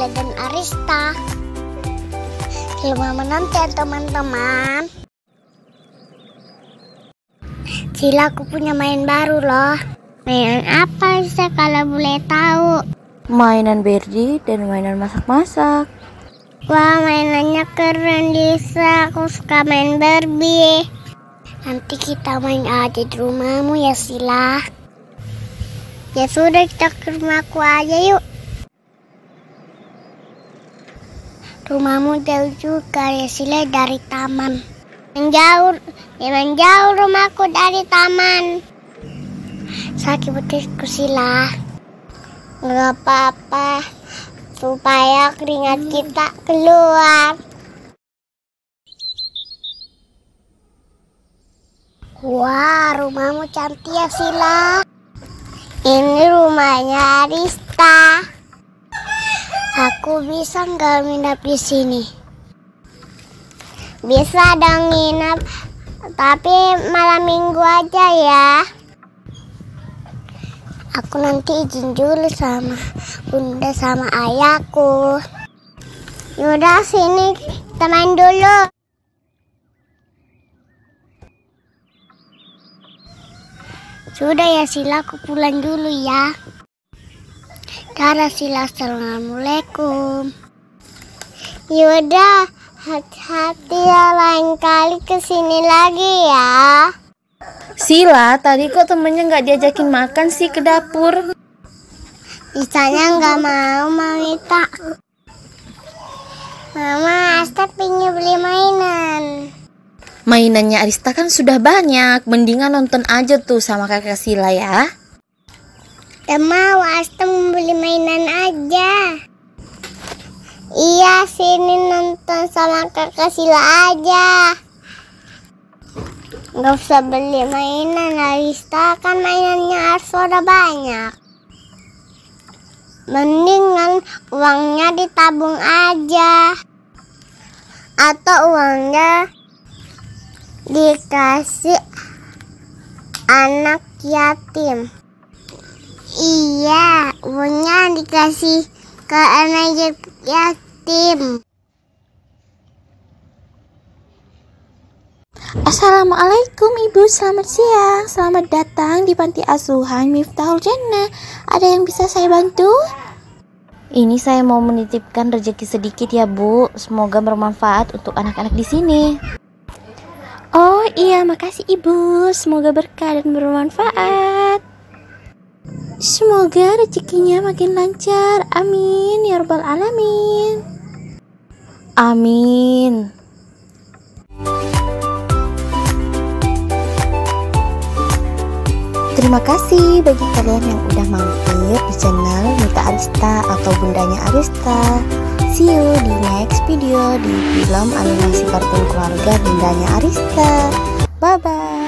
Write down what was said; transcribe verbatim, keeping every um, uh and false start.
Sila dan Arista. Selamat menonton teman-teman. Sila, aku punya main baru loh. Mainan apa sih kalau boleh tahu? Mainan Berdi dan mainan masak-masak. Wah, mainannya keren Lisa. Aku suka main Barbie. Nanti kita main aja di rumahmu ya Sila. Ya sudah, kita ke rumahku aja yuk. Rumahmu jauh juga ya Sila dari taman. Yang jauh, yang jauh rumahku dari taman. Sakit betisku Sila. Nggak apa-apa, supaya keringat kita keluar. Wah, rumahmu cantik ya Sila. Ini rumahnya Arista. Aku bisa nggak nginap di sini? Bisa dong nginap, tapi malam minggu aja ya. Aku nanti izin dulu sama bunda sama ayahku. Yaudah, sini kita main dulu. Sudah ya Sila, aku pulang dulu ya. Dadah Sila, assalamualaikum. Yaudah, hati-hati ya, lain kali kesini lagi ya. Sila, tadi kok temennya nggak diajakin makan sih ke dapur? Bisanya nggak mau, Mamita. Mama, Asta pengen beli mainan. Mainannya Arista kan sudah banyak, mendingan nonton aja tuh sama kakak Sila ya. Gak mau, Asta membeli mainan aja. Iya, sini nonton sama kakak Sila aja. Gak usah beli mainan Arista, kan mainannya Arso udah banyak. Mendingan uangnya ditabung aja. Atau uangnya dikasih anak yatim. Iya, uangnya dikasih ke anak yatim. Assalamualaikum Ibu, selamat siang. Selamat datang di Panti Asuhan Miftahul Jannah. Ada yang bisa saya bantu? Ini saya mau menitipkan rezeki sedikit ya Bu. Semoga bermanfaat untuk anak-anak di sini. Oh iya, makasih Ibu. Semoga berkah dan bermanfaat. Semoga rezekinya makin lancar. Amin ya rabbal alamin. Amin. Terima kasih bagi kalian yang udah mampir di channel Mita Arista atau Bundanya Arista. See you di next video di film animasi kartun keluarga Bundanya Arista. Bye bye.